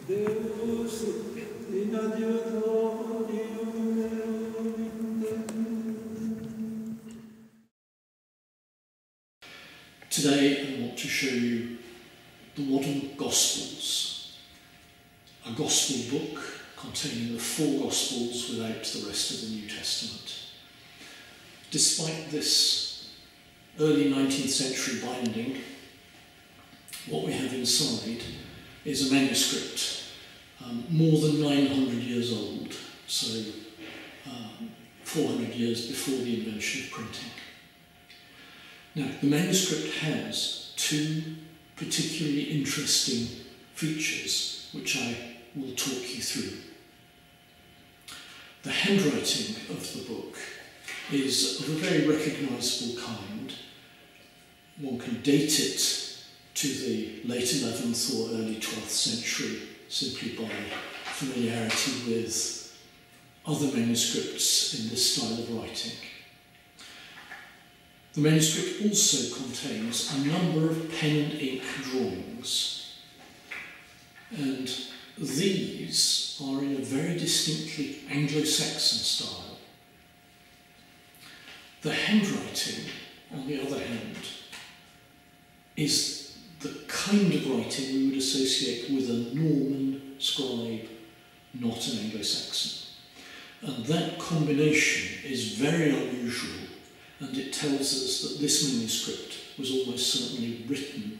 Today I want to show you the Wadham Gospels, a Gospel book containing the 4 Gospels without the rest of the New Testament. Despite this early 19th century binding, what we have inside is a manuscript more than 900 years old, so 400 years before the invention of printing. Now, the manuscript has 2 particularly interesting features which I will talk you through. The handwriting of the book is of a very recognisable kind. One can date it to the late 11th or early 12th century simply by familiarity with other manuscripts in this style of writing. The manuscript also contains a number of pen and ink drawings, and these are in a very distinctly Anglo-Saxon style. The handwriting, on the other hand, is the kind of writing we would associate with a Norman scribe, not an Anglo-Saxon. And that combination is very unusual, and it tells us that this manuscript was almost certainly written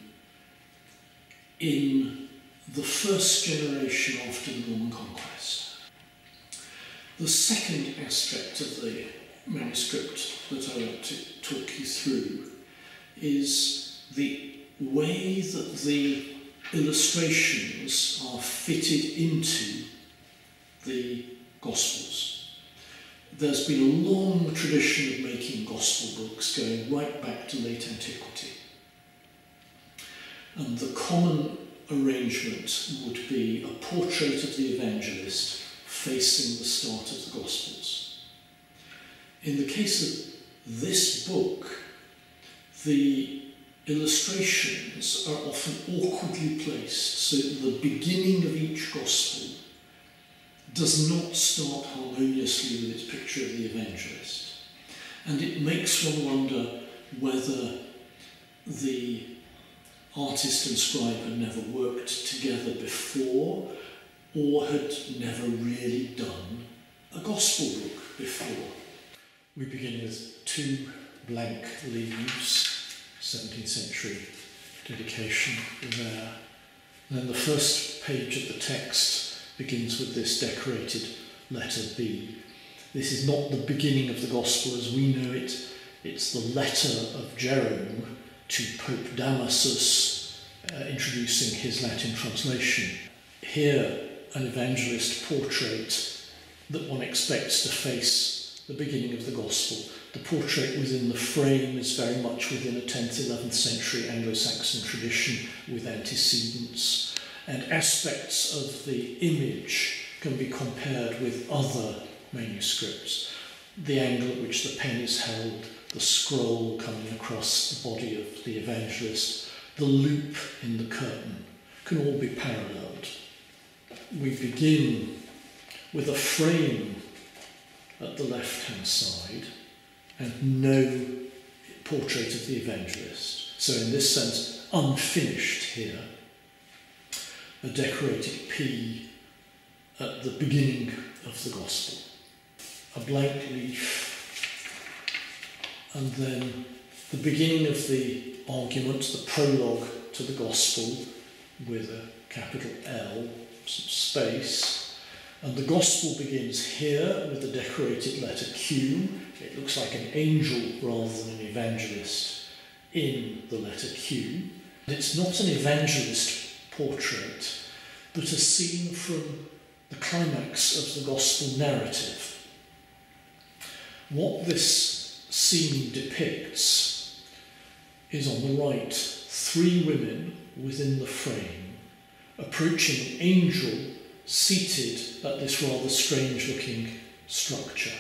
in the first generation after the Norman conquest. The second aspect of the manuscript that I want to talk you through is the way that the illustrations are fitted into the Gospels. There's been a long tradition of making Gospel books going right back to late antiquity. And the common arrangement would be a portrait of the evangelist facing the start of the Gospels. In the case of this book, the illustrations are often awkwardly placed so that the beginning of each Gospel does not start harmoniously with its picture of the evangelist. And it makes one wonder whether the artist and scribe had never worked together before or had never really done a Gospel book before. We begin with 2 blank leaves, 17th century dedication there. And then the first page of the text begins with this decorated letter B. This is not the beginning of the Gospel as we know it. It's the letter of Jerome to Pope Damasus, introducing his Latin translation. Here, an evangelist portrait that one expects to face the beginning of the Gospel. The portrait within the frame is very much within a 10th, 11th century Anglo-Saxon tradition with antecedents, and aspects of the image can be compared with other manuscripts. The angle at which the pen is held, the scroll coming across the body of the evangelist, the loop in the curtain can all be paralleled. We begin with a frame at the left-hand side and no portrait of the evangelist. So in this sense, unfinished here. A decorated P at the beginning of the Gospel. A blank leaf, and then the beginning of the argument, the prologue to the Gospel with a capital L, some space, and the Gospel begins here with the decorated letter Q. It looks like an angel rather than an evangelist in the letter Q. It's not an evangelist portrait, but a scene from the climax of the Gospel narrative. What this scene depicts is, on the right, 3 women within the frame approaching an angel seated at this rather strange-looking structure.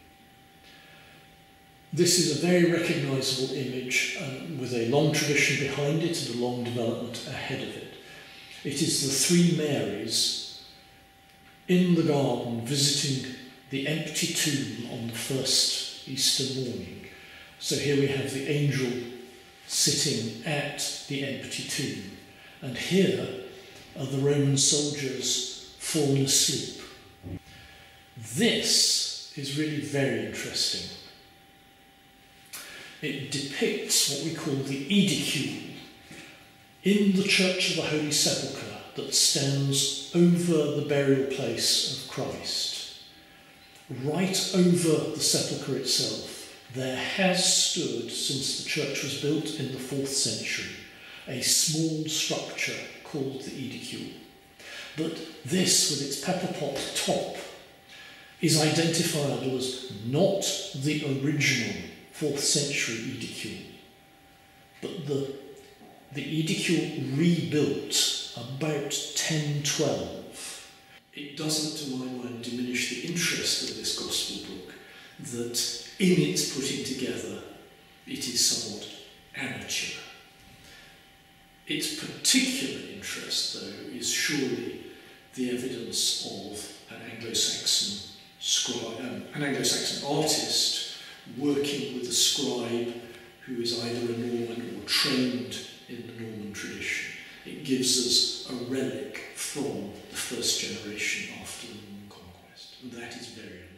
This is a very recognisable image with a long tradition behind it and a long development ahead of it. It is the three Marys in the garden visiting the empty tomb on the first Easter morning. So here we have the angel sitting at the empty tomb, and here are the Roman soldiers fallen asleep. This is really very interesting. It depicts what we call the edicule in the Church of the Holy Sepulchre that stands over the burial place of Christ. Right over the sepulchre itself, there has stood, since the church was built in the 4th century, a small structure called the edicule. But this, with its pepper pot top, is identifiable as not the original 4th century edicule, but the edicule rebuilt about 1012. It doesn't, to my mind, diminish the interest of this Gospel book, that in its putting together it is somewhat amateur. Its particular interest, though, is surely the evidence of an Anglo-Saxon artist working with a scribe who is either a Norman or trained in the Norman tradition. It gives us a relic from the first generation after the Norman conquest, and that is very important.